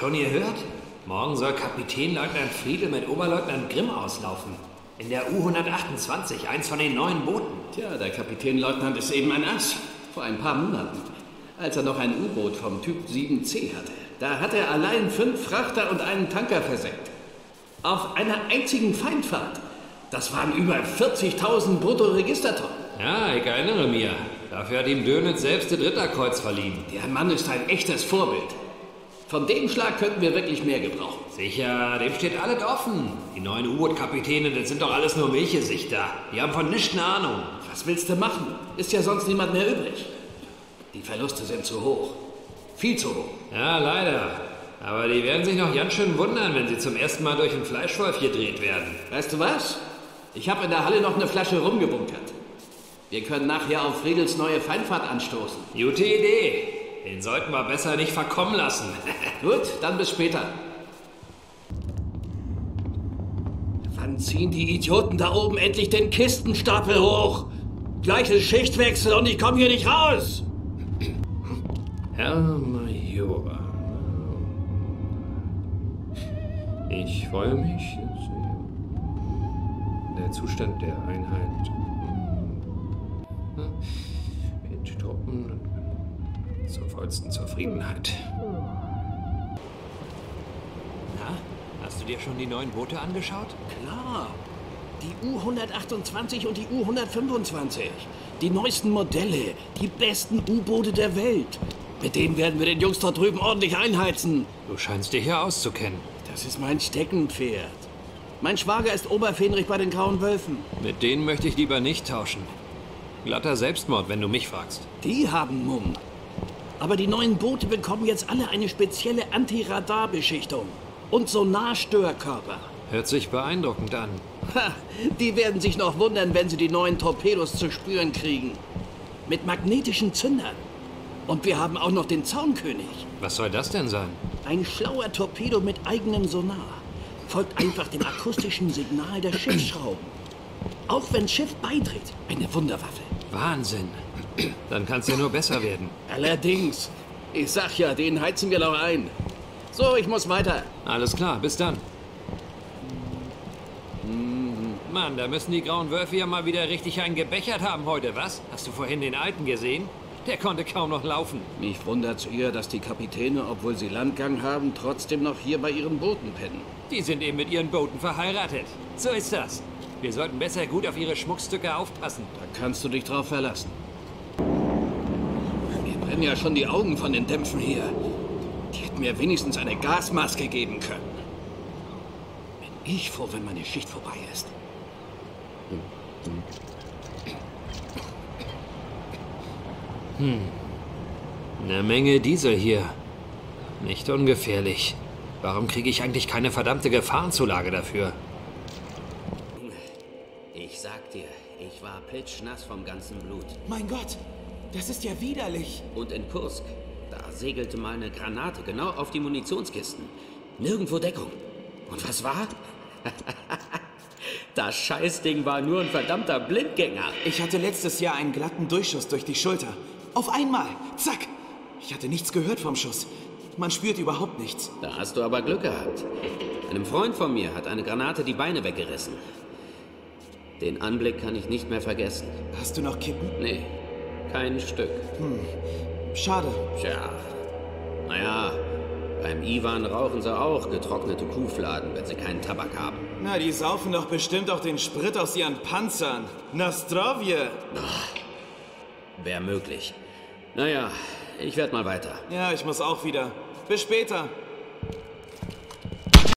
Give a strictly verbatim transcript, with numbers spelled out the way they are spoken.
Schon gehört? Morgen soll Kapitänleutnant Friedel mit Oberleutnant Grimm auslaufen. In der U hundertachtundzwanzig, eins von den neuen Booten. Tja, der Kapitänleutnant ist eben ein Ass. Vor ein paar Monaten, als er noch ein U-Boot vom Typ sieben C hatte. Da hat er allein fünf Frachter und einen Tanker versenkt. Auf einer einzigen Feindfahrt. Das waren über vierzigtausend Bruttoregistertonnen. Ja, ich erinnere mich. Dafür hat ihm Dönitz selbst das Ritterkreuz verliehen. Der Mann ist ein echtes Vorbild. Von dem Schlag könnten wir wirklich mehr gebrauchen. Sicher, dem steht alles offen. Die neuen U-Boot-Kapitäne, das sind doch alles nur Milchgesichter. Die haben von nichts eine Ahnung. Was willst du machen? Ist ja sonst niemand mehr übrig. Die Verluste sind zu hoch. Viel zu hoch. Ja, leider. Aber die werden sich noch ganz schön wundern, wenn sie zum ersten Mal durch einen Fleischwolf gedreht werden. Weißt du was? Ich habe in der Halle noch eine Flasche rumgebunkert. Wir können nachher auf Friedels neue Feindfahrt anstoßen. Gute Idee. Den sollten wir besser nicht verkommen lassen. Gut, dann bis später. Wann ziehen die Idioten da oben endlich den Kistenstapel hoch? Gleiches Schichtwechsel und ich komme hier nicht raus. Herr Major, ich freue mich sehr. Der Zustand der Einheit mit Truppen zur vollsten Zufriedenheit. Na, hast du dir schon die neuen Boote angeschaut? Klar. Die U hundertachtundzwanzig und die U hundertfünfundzwanzig. Die neuesten Modelle, die besten U-Boote der Welt. Mit denen werden wir den Jungs dort drüben ordentlich einheizen. Du scheinst dich hier auszukennen. Das ist mein Steckenpferd. Mein Schwager ist Oberfähnrich bei den Grauen Wölfen. Mit denen möchte ich lieber nicht tauschen. Glatter Selbstmord, wenn du mich fragst. Die haben Mumm. Aber die neuen Boote bekommen jetzt alle eine spezielle Antiradarbeschichtung und Sonarstörkörper. Hört sich beeindruckend an. Ha, die werden sich noch wundern, wenn sie die neuen Torpedos zu spüren kriegen. Mit magnetischen Zündern. Und wir haben auch noch den Zaunkönig. Was soll das denn sein? Ein schlauer Torpedo mit eigenem Sonar. Folgt einfach dem akustischen Signal der Schiffsschrauben. Auch wenn Schiff beidreht. Eine Wunderwaffe. Wahnsinn. Dann kann es ja nur besser werden. Allerdings. Ich sag ja, den heizen wir noch ein. So, ich muss weiter. Alles klar, bis dann. Mann, da müssen die Grauen Wölfe ja mal wieder richtig einen gebechert haben heute, was? Hast du vorhin den Alten gesehen? Der konnte kaum noch laufen. Mich wundert's eher, dass die Kapitäne, obwohl sie Landgang haben, trotzdem noch hier bei ihren Booten pennen. Die sind eben mit ihren Booten verheiratet. So ist das. Wir sollten besser gut auf ihre Schmuckstücke aufpassen. Da kannst du dich drauf verlassen. Mir brennen ja schon die Augen von den Dämpfen hier. Die hätten mir wenigstens eine Gasmaske geben können. Bin ich froh, wenn meine Schicht vorbei ist. Hm. Eine Menge Diesel hier. Nicht ungefährlich. Warum kriege ich eigentlich keine verdammte Gefahrenzulage dafür? Ich sag dir, ich war pitschnass vom ganzen Blut. Mein Gott, das ist ja widerlich. Und in Kursk, da segelte mal eine Granate genau auf die Munitionskisten. Nirgendwo Deckung. Und was war? Das Scheißding war nur ein verdammter Blindgänger. Ich hatte letztes Jahr einen glatten Durchschuss durch die Schulter. Auf einmal. Zack. Ich hatte nichts gehört vom Schuss. Man spürt überhaupt nichts. Da hast du aber Glück gehabt. Einem Freund von mir hat eine Granate die Beine weggerissen. Den Anblick kann ich nicht mehr vergessen. Hast du noch Kippen? Nee, kein Stück. Hm. Schade. Tja. Naja, beim Iwan rauchen sie auch getrocknete Kuhfladen, wenn sie keinen Tabak haben. Na, die saufen doch bestimmt auch den Sprit aus ihren Panzern. Na, Zdravje. Wäre möglich. Naja, ich werd mal weiter. Ja, ich muss auch wieder. Bis später.